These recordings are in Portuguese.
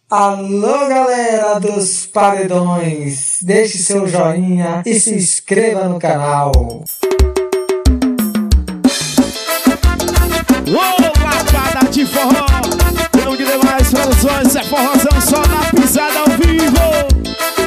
Alô, galera dos paredões, deixe seu joinha e se inscreva no canal. Ô, lapada de forró, não de demais produções, é forrozão só na pisada ao vivo.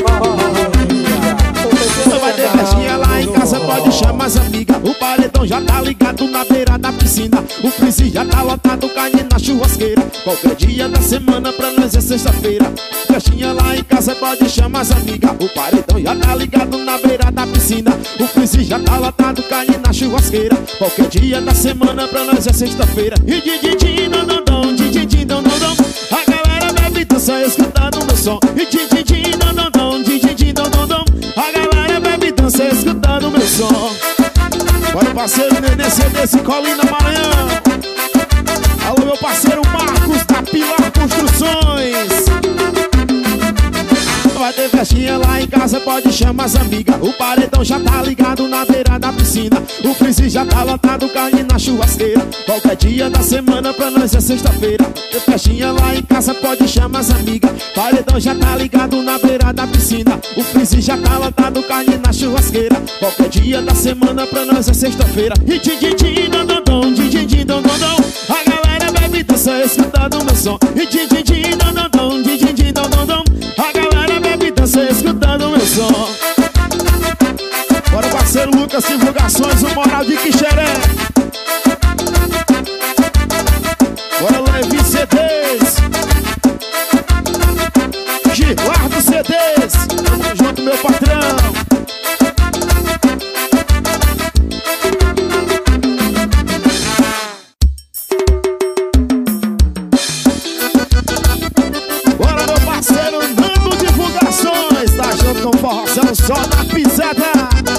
Vai ter festinha lá em casa, pode chamar as amigas. O paredão já tá ligado na beira da piscina. O freezer já tá lotado, carne na churrasqueira. Qualquer dia da semana pra nós é sexta-feira. Festinha lá em casa, pode chamar as amigas. O paredão já tá ligado na beira da piscina. O freezer já tá lotado, carne na churrasqueira. Qualquer dia da semana pra nós é sexta-feira. E din-din-din, dom-dom-dom, din-din-din, dom-dom-dom. A galera bebe e dança escutando meu som. E din-din-din, dom-dom-dom, din-din-din, dom-dom-dom. A galera bebe e dança escutando meu som. Bora, parceiro Nenê CD, Colina Maranhão. Alô, meu parceiro Marcos da Pilar Construções. Vai ter festinha lá em casa, pode chamar as amigas. O paredão já tá ligado na beira da piscina. O freezer já tá lotado, carne na churrasqueira. Qualquer dia da semana pra nós é sexta-feira. Tem festinha lá em casa, pode chamar as amigas. Paredão já tá ligado na beira da piscina. O freezer já tá lotado, carne na churrasqueira. Qualquer dia da semana pra nós é sexta-feira. E din-din-din, dom-dom-dom, din-din-din, dom-dom-dom. A galera bebe e dança escutando meu som. E din-din-din, dom-dom-dom, din-din-din, dom-dom-dom. A galera bebe e dança escutando meu som. Bora, parceiro Lucas Divulgações, o moral de Quixeré. Bora, Levi CDs, Gilardo CDs. Tamo junto, meu patrão. Bora, meu parceiro Nando Divulgações. Tá junto com o forrozão só na pisada.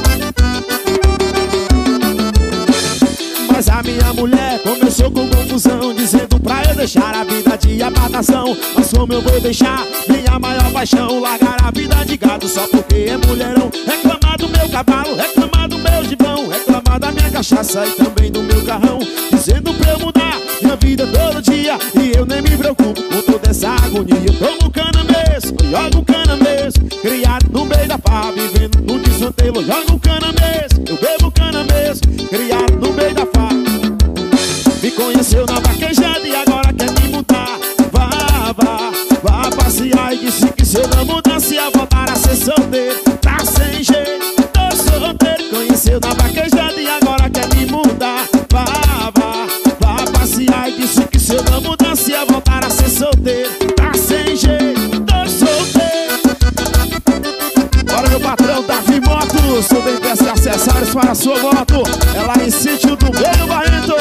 Mas a minha mulher começou com confusão, dizendo pra eu deixar a vida de abatação. Mas como eu vou deixar minha maior paixão, largar a vida de gado só porque é mulherão? Reclamar do meu cavalo, reclamar do meu gibão, reclamar da minha cachaça e também do meu carrão, dizendo pra eu mudar minha vida todo dia. E eu nem me preocupo com toda essa agonia. Eu tomo cana mesmo, jogo cana mesmo, criado no meio da farra, vivendo no desmantelo. Eu jogo cana mesmo, eu bebo cana mesmo, criado no meio da farra. Me conheceu na vaquejada e agora quer me mudar. Vá passear e disse que se eu não mudasse ia voltar a ser solteiro. Tá sem jeito, tô solteiro. Conheceu na vaquejada e agora quer me mudar. Vá passear e disse que se eu não mudasse ia voltar a ser solteiro. Tá sem jeito, tô solteiro. Bora, meu patrão Davi Motos, sou bem peça de acessórios para a sua moto. É lá em Sítio do Meio Barreto.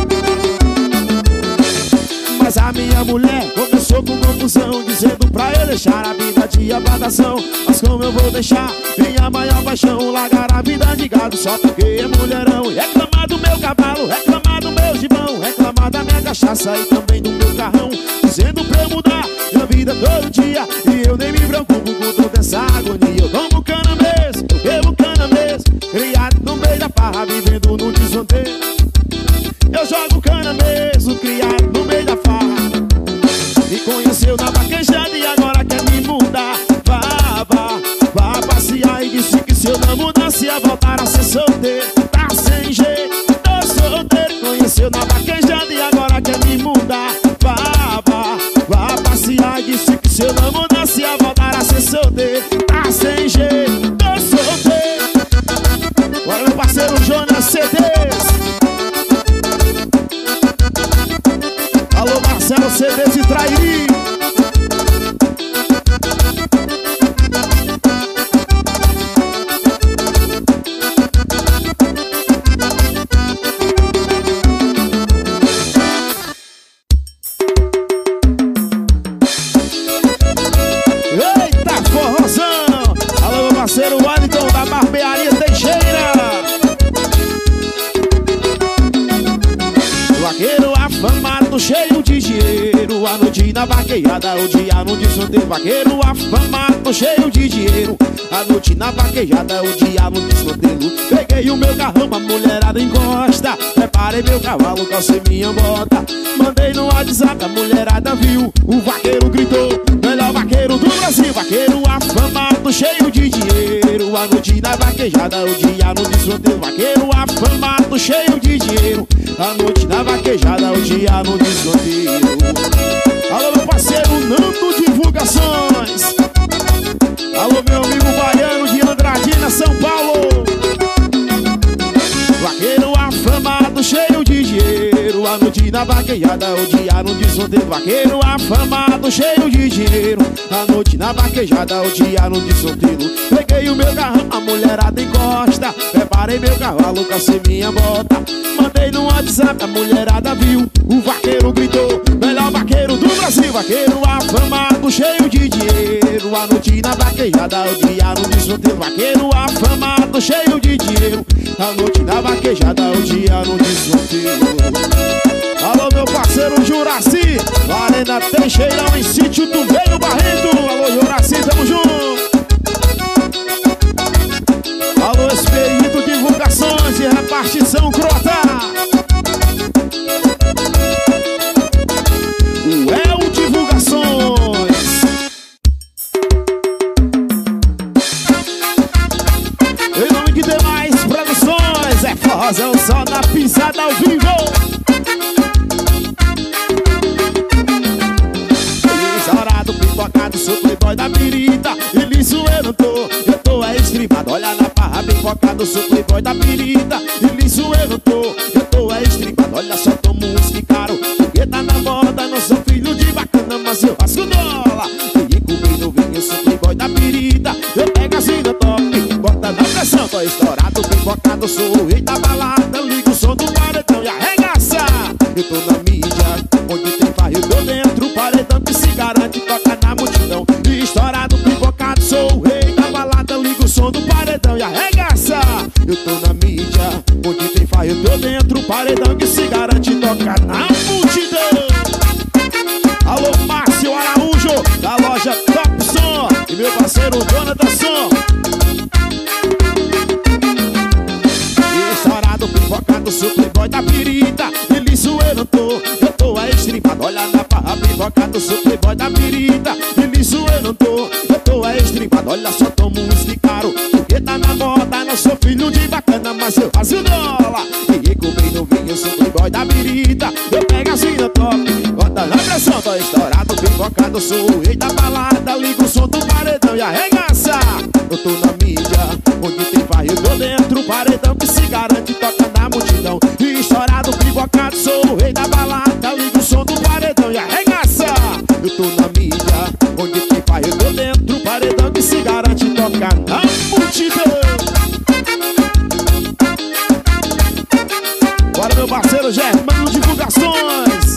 Mas a minha mulher começou com confusão, dizendo pra eu deixar a vida de abatação. Mas como eu vou deixar minha maior paixão, largar a vida de gado só porque é mulherão? E reclamar do meu cavalo, reclamar do meu gibão, reclamar da minha cachaça e também do meu carrão, dizendo pra eu mudar minha vida todo dia. E eu nem me preocupo com toda essa agonia. Eu tomo cana mesmo, eu bebo cana mesmo, criado no meio da farra, vivendo no desvanteio. Eu jogo cana mesmo, criado no meio da farra. Me conheceu na vaquejada e agora quer me mudar. Vá passear e disse que se eu não mudasse ia voltar a ser solteiro. Tá sem jeito, tô solteiro. Conheceu na vaquejada e agora quer me mudar. Vá passear e disse que se eu não mudasse ia voltar a ser solteiro. Tá sem jeito, tô solteiro. Bora, meu parceiro Jonas CDs. Alô, Marcelo CDs e Trairi. Eita, forrozão. Alô, meu parceiro Wellington da Barbearia Teixeira. Vaqueiro afamado, cheio de dinheiro, a noite na vaquejada, o dia no desvanteio. Vaqueiro afamado, cheio de dinheiro, a noite na vaquejada, o dia no desvanteio. Peguei o meu carrão, a mulherada encosta, preparei meu cavalo, calcei minha bota, mandei no WhatsApp, a mulherada viu, o vaqueiro gritou, melhor vaquejada, o dia no desfronteiro. Vaqueiro afamado, cheio de dinheiro. A noite na vaquejada, o dia no desfronteiro. Alô, meu parceiro Nando Divulgações. Alô, meu amigo baiano de Andradina, São Paulo. Vaqueiro afamado, cheio de dinheiro. A noite na vaquejada, o dia no desfronteiro. Vaqueiro afamado, cheio de dinheiro. A noite na vaquejada, o dia no desfronteiro. Peguei o meu carrão, a mulherada encosta. Preparei meu cavalo, calcei minha bota. Mandei no WhatsApp, a mulherada viu. O vaqueiro gritou, melhor vaqueiro do Brasil. Vaqueiro afamado, cheio de dinheiro. A noite na vaquejada, o dia no desfronteiro. Vaqueiro afamado, cheio de dinheiro. A noite na vaquejada, o dia no desfronteiro. Alô, meu parceiro Juraci, Arena Teixeirão em Sítio do Meio Barreto. Alô, Juraci, tamo junto. Alô, Expedito Divulgações e Repartição Crota. O El Divulgações. Em nome de demais produções, é forrozão só na pisada ao vivo. Pipocado, sou playboy da pirita. E liso eu não tô, eu tô é estribado. Olha na barra, pipocado, sou playboy da pirita. E liso eu não tô, eu tô é estribado. Olha só, tomo uns caro, porque tá na moda. Não sou filho de bacana, mas eu rasgo dólar. E comi no vinho, sou playboy da pirita. Eu pego assim no top, bota na pressão. Tô estourado, pipocado, sou o rei da balada. Ligo o som do paredão e arregaça. Eu tô na mídia, onde tem farra eu tô dentro. Paredão que se garante, toca na multidão. E estourado, pipocado, sou o rei da balada. Liga o som do paredão e arregaça. Eu tô na mídia, onde tem farra eu tô dentro. Paredão que se garante, toca na multidão. Alô, Márcio Araújo, da loja Top Som. E meu parceiro Jonathan Som. E estourado, pipocado, sou playboy da pirita. E liso eu não tô, eu tô é estribado. Olha na barra, pipocado, sou playboy da pirita. E liso eu não tô, eu tô é estribado. Olha só, tomo uns caro, porque tá na moda. Não sou filho de bacana, mas eu faço dólar. E comi no vinho, eu sou playboy da pirita. Eu pego assim no top, bota na pressão. Tô estourado, pipocado, sou o rei da balada. Liga o som do paredão e arregaça. Eu tô na mídia, onde tem farra eu tô dentro. Paredão que se garante, toca na multidão. E estourado, pipocado, sou o rei da balada. Liga o som do paredão e arregaça. Eu tô na mídia, onde tem farra eu tô dentro. Paredão que se garante, toca na multidão. Bora, meu parceiro Germano Divulgações.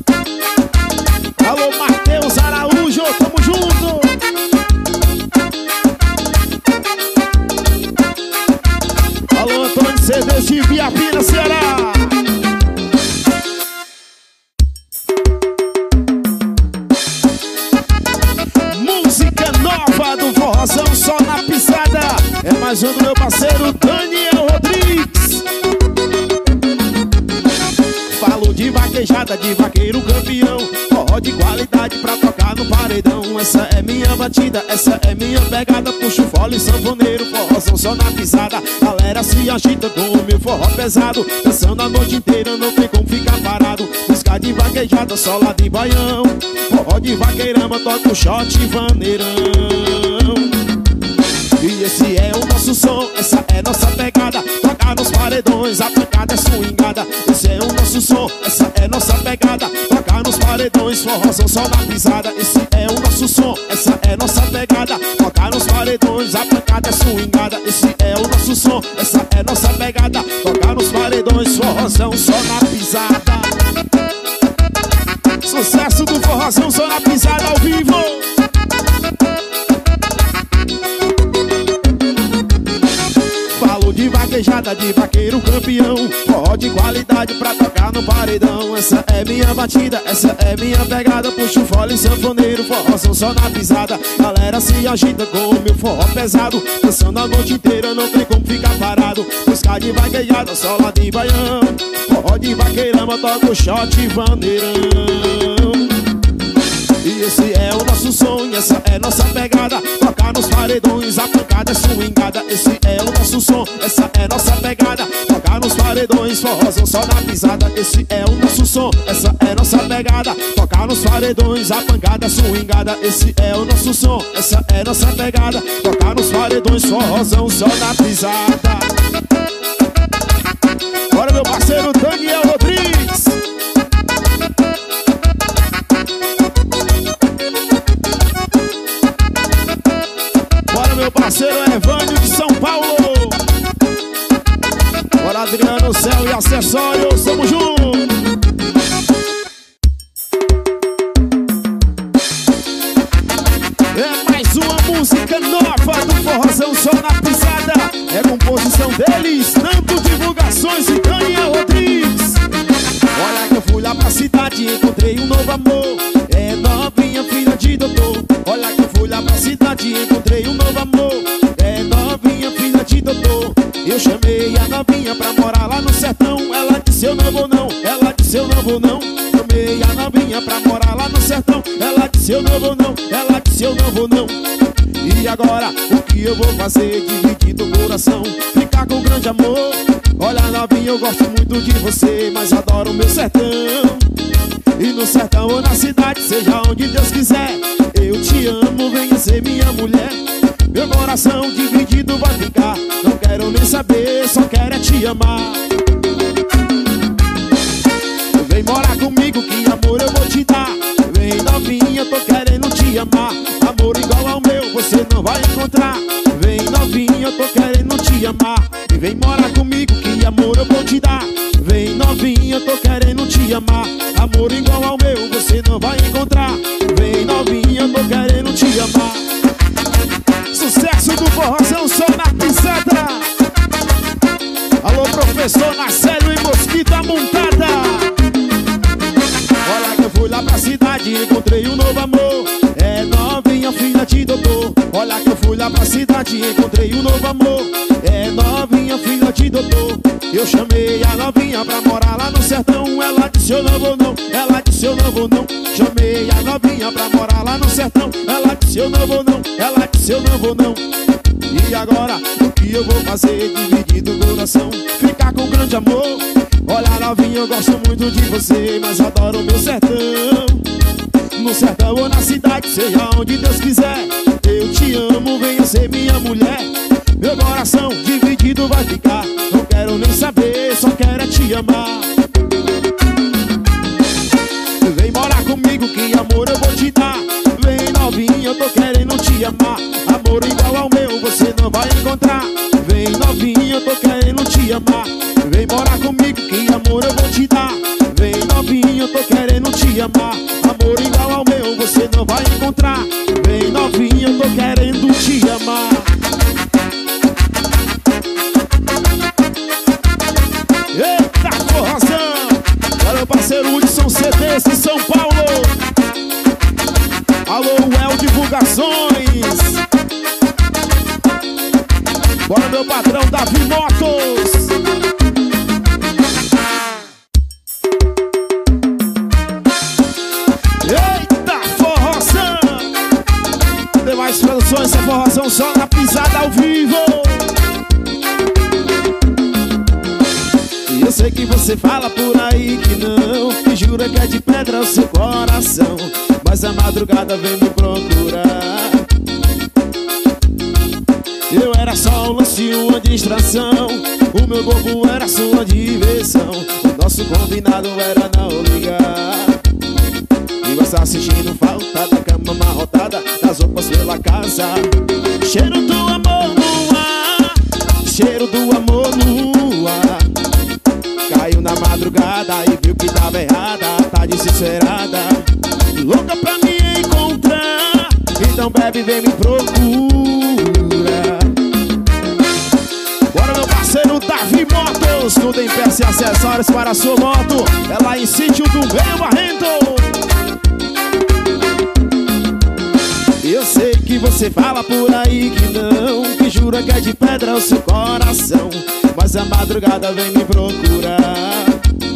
Alô, Matheus Araújo, tamo junto. Alô, Antônio CDs de Viapina, Ceará. Música nova do Forrozão só na pisada. É mais um do meu parceiro Daniel Rodrigues. Falo de vaquejada, de vaqueiro campeão. Forró de qualidade pra tocar no paredão. Essa é minha batida, essa é minha pegada. Puxo fole sanfoneiro, forrozão só na pisada. Galera se agita com o meu forró pesado. Dançando a noite inteira, não tem como ficar parado. Música de vaquejada, só lá de baião. Forró de vaqueirama, toca o shot vaneirão. E esse é o nosso som, essa é nossa pegada. Tocar nos paredões, a pancada é swingada. Esse é o nosso som, essa é nossa pegada. Tocar nos paredões, forrozão só na pisada. Esse é o nosso som, essa é nossa pegada. Tocar nos paredões, a pancada é swingada. Esse é o nosso som, essa é nossa pegada. Tocar nos paredões, forrozão só na pisada. Sucesso do forrozão só na pisada ao vivo. De vaquejada, de vaqueiro campeão. Forró de qualidade pra tocar no paredão. Essa é minha batida, essa é minha pegada. Puxo fole sanfoneiro, forrozão só na pisada. Galera se agita com o meu forró pesado. Dançando a noite inteira, não tem como ficar parado. Música de vaquejada, só lá de baião. Forró de vaqueirama, toca o shot vaneirão. E esse é o nosso som, essa é nossa pegada. Toca tocar nos paredões, a pancada é swingada. Esse é o nosso som, essa é nossa pegada. Tocar nos paredões, forrozão só na pisada. Esse é o nosso som, essa é nossa pegada. Tocar nos paredões, a pancada é swingada. Esse é o nosso som, essa é nossa pegada. Tocar nos paredões, forrozão só na pisada. Bora, meu parceiro Daniel Rodrigues. Bora, meu parceiro Evânio de São Paulo. Bora, Adriano Céu e Acessórios, tamo junto. É mais uma música nova do Forrozão só na pisada. É composição deles, Nando Divulgações e Daniel Rodrigues. Olha que eu fui lá pra cidade e encontrei um novo amor. É novinha, filha de doutor. Olha que eu fui lá pra cidade e encontrei um novo amor. É novinha, filha de doutor. Eu chamei a novinha pra morar lá no sertão. Ela disse eu não vou não, ela disse eu não vou não. Chamei a novinha pra morar lá no sertão. Ela disse eu não vou não, ela disse eu não vou não. E agora, o que eu vou fazer? Dividir do coração, ficar com grande amor. Olha novinha, eu gosto muito de você, mas adoro o meu sertão. E no sertão ou na cidade, seja onde Deus quiser, eu te amo, venha ser minha mulher. Meu coração dividido vai ficar, não quero nem saber, só quero é te amar. Vem morar comigo que amor eu vou te dar. Vem novinha, tô querendo te amar. Amor igual ao meu você não vai encontrar. Vem novinha, tô querendo te amar. E vem morar comigo que amor eu vou te dar. Vem novinha, tô querendo te amar. Amor igual ao meu você não vai encontrar. Vem novinha, tô querendo te amar. Sucesso do Forrozão só na pisada. Alô, professor Nacélio e Mosquita Montada. Olha que eu fui lá pra cidade e encontrei um novo amor. É novinha, filha de doutor. Olha que eu fui lá pra cidade e encontrei um novo amor. É novinha, filha de doutor. Eu chamei a novinha pra morar lá no sertão. Ela disse eu não vou não, ela disse eu não vou não. Chamei a novinha pra morar lá no sertão. Ela disse eu não vou não, ela disse eu não vou não. E agora, o que eu vou fazer? Dividir do coração, ficar com grande amor. Olha novinha, eu gosto muito de você, mas adoro o meu sertão. No sertão ou na cidade, seja onde Deus quiser, eu te amo, venha ser minha mulher. Meu coração dividido vai ficar, não quero nem saber, só quero é te amar. Vem morar comigo que amor eu vou te dar. Vem novinha, eu tô querendo te amar. Amor igual ao meu você não vai encontrar. Vem novinha, eu tô querendo te amar. Vem morar comigo que amor eu vou te dar. Vem novinha, eu tô querendo te amar. Amor igual ao meu você não vai encontrar. Vem novinha, eu tô querendo te amar. Eita Forrozão! Olha o parceiro Hudson CDs de São Paulo. Alô, El Divulgações. Bora meu patrão Davi Motos. Eita Forrozão! Tem mais produções, é Forrozão só na pisada ao vivo. E eu sei que você fala por aí que não, que jura que é de pedra o seu coração, mas a madrugada vem me procurar. Eu era só um lance, uma distração. O meu corpo era sua diversão. O nosso combinado era não ligar. E você assistindo falta da cama amarrotada, das roupas pela casa. Cheiro do amor no ar, cheiro do amor no ar. Caiu na madrugada e viu que tava errada, tá desesperada, louca pra me encontrar. Então bebe, vem me procura. Bora meu parceiro Davi Motos, tudo em peças e acessórios para a sua moto. É lá em Sítio do Meio Barrento. Eu sei que você fala por aí que não, que jura que é de pedra o seu coração, mas a madrugada vem me procurar.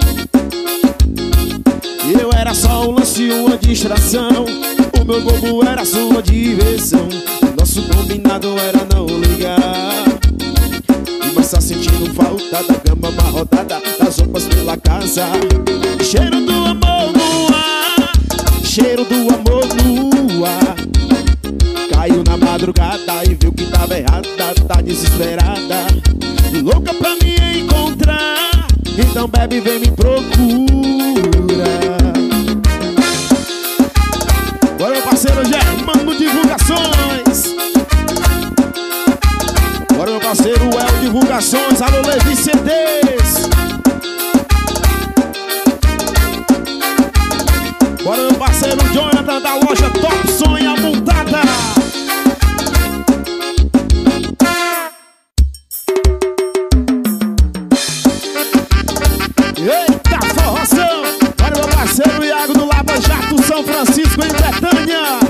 Eu era só um lance, uma distração. O meu bobo era sua diversão. Nosso Nosso combinado era não ligar. Mas tá sentindo falta da cama amarrotada, das roupas pela casa. Cheiro do amor no ar, cheiro do amor no ar. Caiu na madrugada e viu que tava errada, tá desesperada, louca pra me encontrar. Então bebe, vem me procura. Agora meu parceiro Germano Divulgações. Agora meu parceiro El Divulgações. Alô Levi CDs. Agora meu parceiro Jonathan da loja Top Sonha Montada. Eita forração. Agora meu parceiro Iago do Lava Jato São Francisco em Betânia.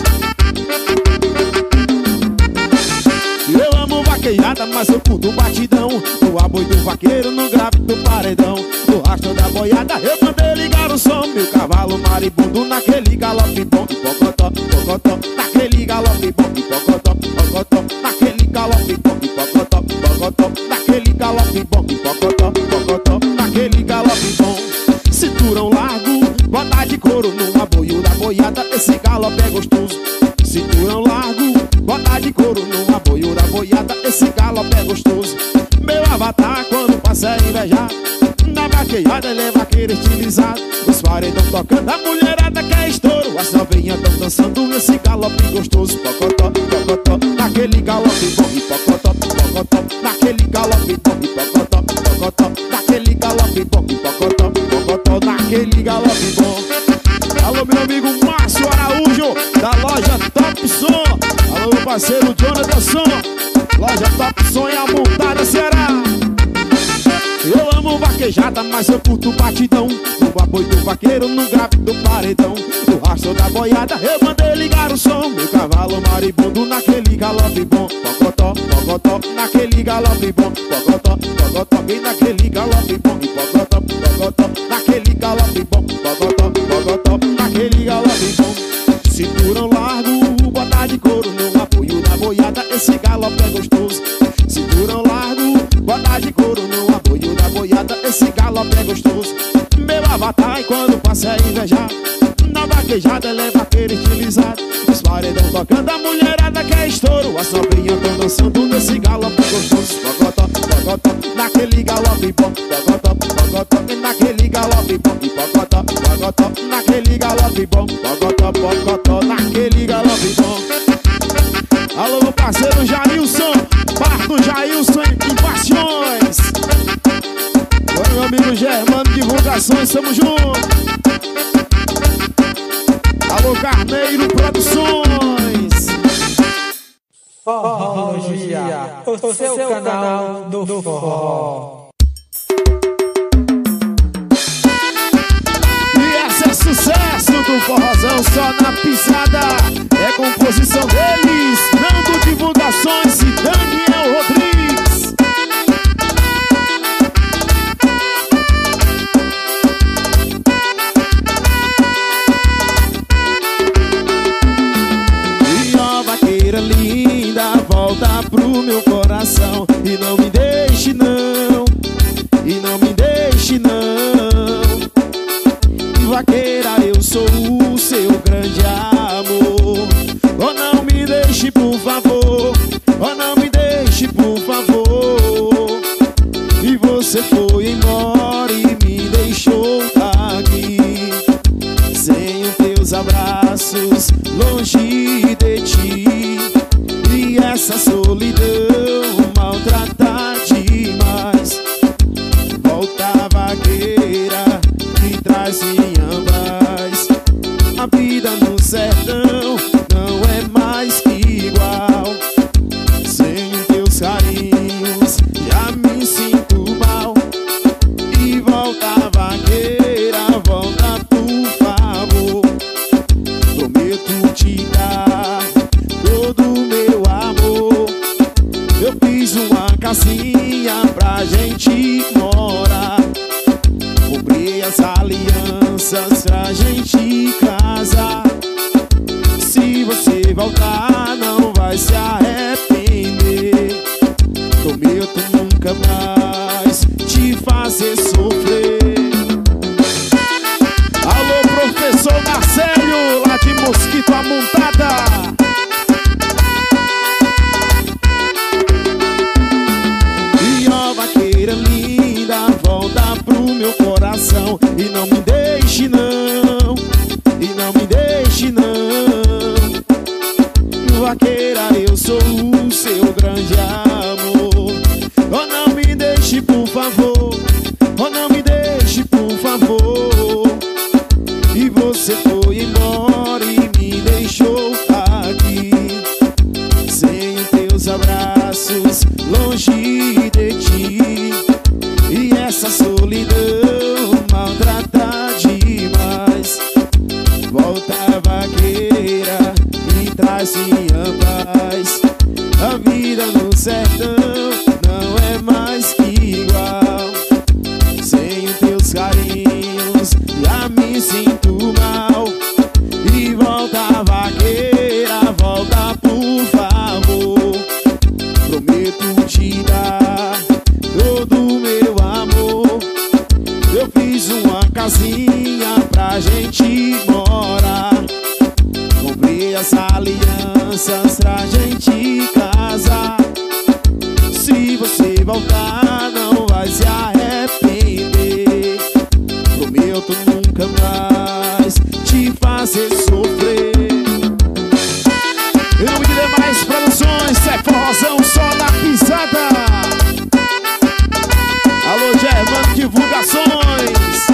Eu amo vaquejada, mas eu curto batidão. No aboi do vaqueiro, no grave do paredão. No rastro da boiada, eu mandei ligar o som. Meu cavalo maribundo naquele galope bom. Pocotó, pocotó, naquele galope bom. Pocotó, pocotó, naquele galope bom. Pocotó, pocotó, naquele galope bom. Pocotó, pocotó, naquele galope bom. Cinturão largo, bota de couro no aboio da boiada. Esse galope é gostoso. Cinturão largo, bota de couro no aboio da boiada. Esse galope é gostoso. Meu avatar quando passa a invejar. Na vaquejada ele é vaqueiro estilizado. Os paredão tocando, a mulherada quer estouro. As novinhas tão dançando nesse galope gostoso. Pocotó, pocotó, naquele galope bom. E pocotó, pocotó, naquele galope bom. E pocotó, pocotó, naquele galope bom. E pocotó, pocotó, naquele galope bom. Alô meu amigo Márcio Araújo da loja Top Som. Alô meu parceiro Jonathan Som, loja Top Som em Amontada, Ceará. Eu amo vaquejada, mas eu curto batidão. No apoio do vaqueiro, no grave do paredão. No rastro da boiada, eu mandei ligar o som. Meu cavalo maribundo naquele galope bom. Pocotó, pocotó, naquele galope bom. Pocotó, pocotó, vem naquele galope bom. E pocotó, pocotó, naquele galope bom. Pocotó, pocotó, naquele galope bom. Cinturão largo, bota de couro no apoio da boiada. Esse galope é gostoso. Cinturão largo, bota de couro no apoio da boiada. Esse galope é gostoso. Meu avatar quando passa a invejar. Na vaquejada ele é vaqueiro estilizado. Os paredão tocando, a mulherada quer estouro. As novinhas tão dançando nesse galope gostoso. Pocotó, pocotó, naquele galope bom. Pocotó, pocotó, naquele galope bom. E pocotó, pocotó, naquele galope bom. Pocotó, pocotó, naquele galope bom. Alô meu parceiro Jailson, Parto Jailson em Paixões. Agora meu amigo Germano Divulgações, tamo junto. Alô Carneiro Produções. Forrologia, o seu canal do forró. E esse é sucesso do forrozão só na pisada. É composição deles, Nando Divulgações e Daniel Rodrigues. E ó vaqueira linda, volta pro meu coração. E não me deixe não, e não me deixe não. Vaqueira, eu sou o seu grande amor. Oh, não me deixe, por favor. Oh, não me deixe, por favor. E você foi embora e me deixou aqui, sem os teus abraços, longe de ti. E essa solidão maltrata demais. Volta, vaqueira, que traz ambas. A vida no sertão não é mais que igual. Sem teus carinhos já me sinto mal. E volta, vaqueira, volta por favor. Prometo te dar todo o meu amor. Eu fiz uma casinha pra gente morar. Comprei as alianças pra gente casar. Se você voltar, não vai se nunca mais te fazer sofrer. Alô, professor Marcelo, lá de Mosquito Amontada. E ó, vaqueira linda, volta pro meu coração. E não me deixe não, e não me deixe não. Vaqueira, eu sou o seu grande amor. Oh, não me deixe, por favor. Oh, não me deixe, por favor. E você foi embora e me deixou aqui, sem os teus abraços, longe de ti. E essa solidão maltrata demais. Volta, vaqueira, e traz minha paz. A vida no sertão não é mais que igual. Sem os teus carinhos já me sinto mal. E volta, vaqueira, volta por favor. Prometo te dar todo o meu amor. Eu fiz uma casinha pra gente morar. Comprei as alianças pra gente casar. Se você voltar, não vai se arrepender. Prometo nunca mais te fazer sofrer. Em nome de demais produções, é forrozão só na pisada. Alô, Germano Divulgações.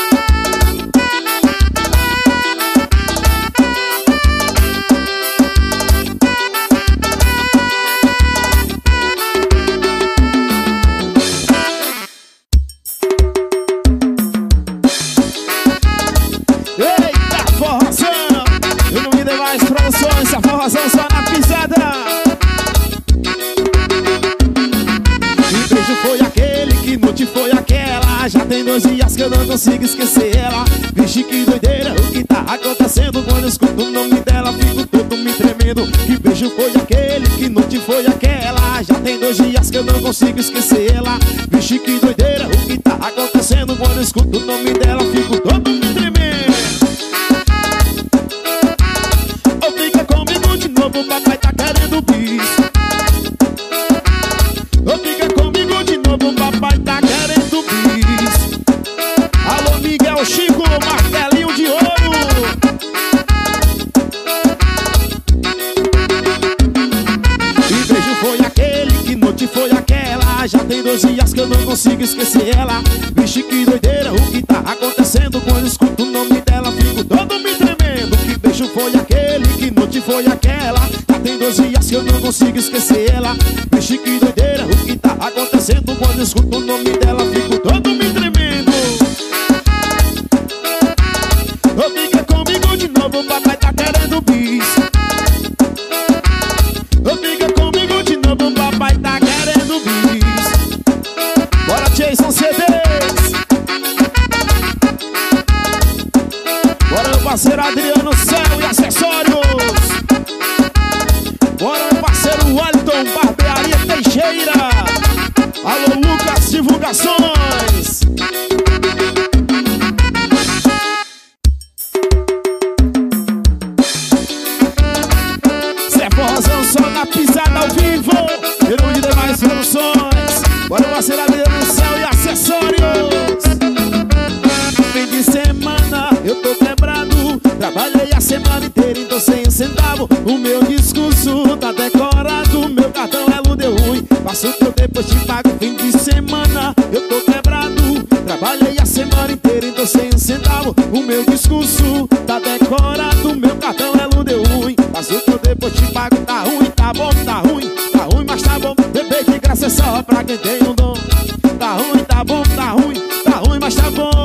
Eita, forrozão. Eu não me dei mais produções, a forrozão só na pisada. Que beijo foi aquele, que noite foi aquela. Já tem 2 dias que eu não consigo esquecer ela. Vixe, que doideira, o que tá acontecendo? Quando eu escuto o nome dela, fico todo me tremendo. Que beijo foi aquele, que noite foi aquela. Já tem 2 dias que eu não consigo esquecer ela. Vixe, que doideira, o que tá acontecendo? Quando eu escuto o nome dela, fico todo me tremendo. Ou fica comigo de novo, o papai tá querendo bis. Ou fica comigo de novo, o papai tá querendo bis. Alô, Miguel Chico, martelinho de ouro. Que beijo foi aquele, que noite foi aquela. Já tem 2 dias que eu não consigo esquecer ela. Vixe, que doideira, o que tá acontecendo? Quando eu escuto o nome dela, fico todo me tremendo. Que beijo foi aquele, que noite foi aquela. Já tem 2 dias que eu não consigo esquecer ela. Vixe, que doideira, o que tá acontecendo? Quando eu escuto o nome dela, fico todo me tremendo. Ou fica comigo de novo, o papai tá querendo bis. Ou fica comigo de novo, o papai tá querendo bis. Bora, Jason CDs. Bora, meu parceiro Adriano Céu e acessórios. Bora, meu parceiro Wellington, barbearia Teixeira. Alô, Lucas Divulgações. Zé Forrozão só na pisada ao vivo. Eu não me dei mais produções. Bora, meu parceiro Adriano Céu e acessórios. Fim de semana eu tô quebrado. Trabalhei a semana inteira, então sem um centavo. O meu discurso tá decorado. Meu cartão elo deu ruim. Passo que eu depois te pago. Fim de semana eu tô quebrado. Trabalhei a semana inteira, então sem um centavo. O meu discurso tá decorado. Meu cartão elo deu ruim. Passo que eu depois te pago. Tá ruim, tá bom, tá ruim. Tá ruim, mas tá bom. Beber de graça é só pra quem tem um dom. Tá ruim, tá bom, tá ruim. Tá ruim, mas tá bom.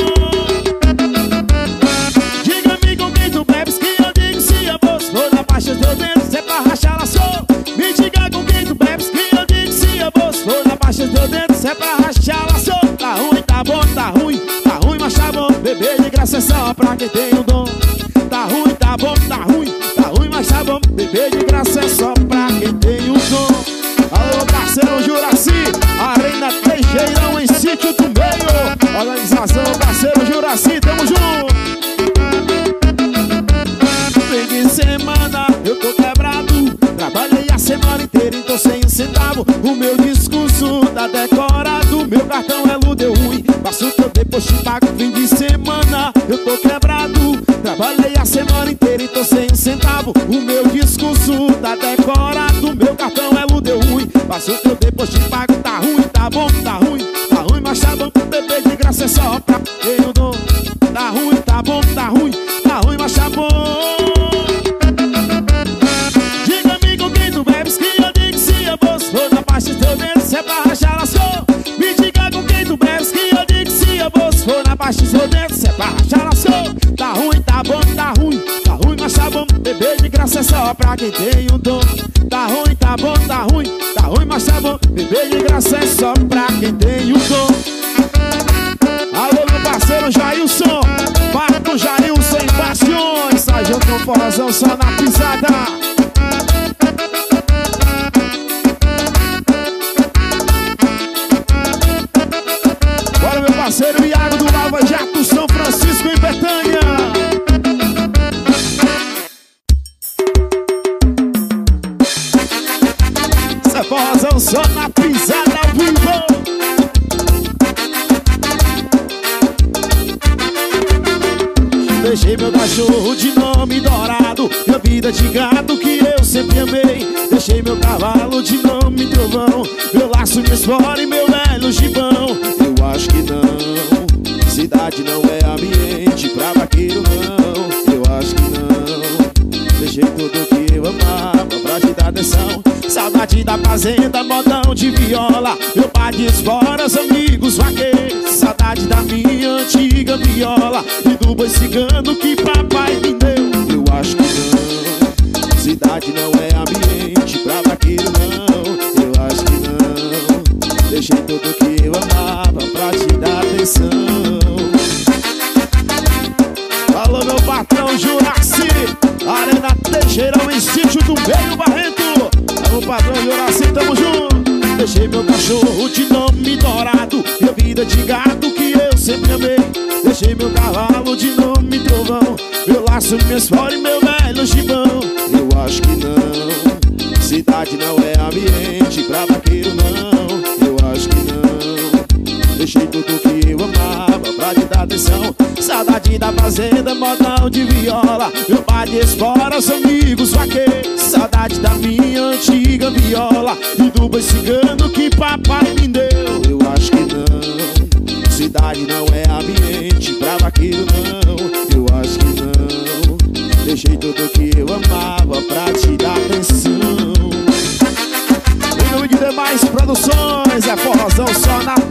Diga-me com quem tu bebes, que eu digo se eu vou. Vou na baixa dos dedos, se é pra rachar laçou. Me diga com quem tu bebes, que eu digo se eu vou. Vou na baixa dos dedos, se é pra rachar laçou. Tá ruim, tá bom, tá ruim. Tá ruim, mas tá bom. Beber de graça é só pra quem tem um dom. Tá ruim, tá bom, tá ruim. Tá ruim, mas tá bom. Beber de graça é só pra quem tem um dom. Alô, parceiro Juraci, a reina semana eu tô quebrado. Trabalhei a semana inteira e tô sem um centavo. O meu discurso tá decorado. Meu cartão Elo deu ruim, passo teu depois te pago fim de semana. Eu tô quebrado. Trabalhei a semana inteira e tô sem um centavo. O meu discurso tá decorado. Meu cartão Elo deu ruim, passo teu depois te pago. Tá ruim, tá bom, tá ruim, mas tá bom. Beber de graça é só pra quem eu dou. Tá ruim, tá bom, tá ruim, mas tá bom. Diga-me com quem tu bebes que eu digo se eu vou. Se for na parte do teu dedo, se é pra rachar, lascou. Me diga com quem tu bebes que eu digo se eu vou. Se for na parte do teu dedo, se é pra rachar, lascou. Tá ruim, tá bom, mas tá bom. Beber de graça é só pra quem tem um dom. Tá ruim, tá bom, mas tá bom. Beber de graça é só pra quem tem um dom. Alô, meu parceiro Jailson, Marco Jailson em Paixões. Tá junto com o forrozão só na pisada. Bora, meu parceiro Iago do Lava Jato, São Francisco em Betânia. Essa é forrozão só na pisada ao vivo. Deixei meu cachorro de nome dourado, minha vida de gato que eu sempre amei. Deixei meu cavalo de nome trovão, meu laço, minha espora e meu velho gibão. Eu acho que não, cidade não é ambiente pra vaqueiro não. Eu acho que não, deixei tudo que eu amava pra te dar atenção. Saudade da fazenda, modão de viola, meu pai de esporas, amigos vaqueiros. Saudade da minha antiga viola e do boi cigano que papai me deu. Eu acho que não, cidade não é ambiente pra vaqueiro não. Eu acho que não, deixei tudo que eu amava pra te dar atenção. Alô, meu patrão Juraci, Arena Teixeirão em Sítio do Meio Barrento. Alô, patrão Juraci, tamo junto. Deixei meu cachorro de nome dourado, minha vida de gato que eu sempre amei. Deixei meu cavalo de nome trovão, meu laço, minha espora e meu velho gibão. Eu acho que não, cidade não é ambiente pra vaqueiro não. Eu acho que não, deixei tudo que eu amava pra te dar atenção. Saudade da fazenda, modão de viola, meu pai de esporas, amigos vaqueiros. Saudade da minha antiga viola e do boi cigano que papai me deu. Eu acho que não, cidade não é ambiente pra vaqueiro não. Eu acho que não, deixei tudo que eu amava pra te dar atenção. Em nome de demais produções, é forrozão só na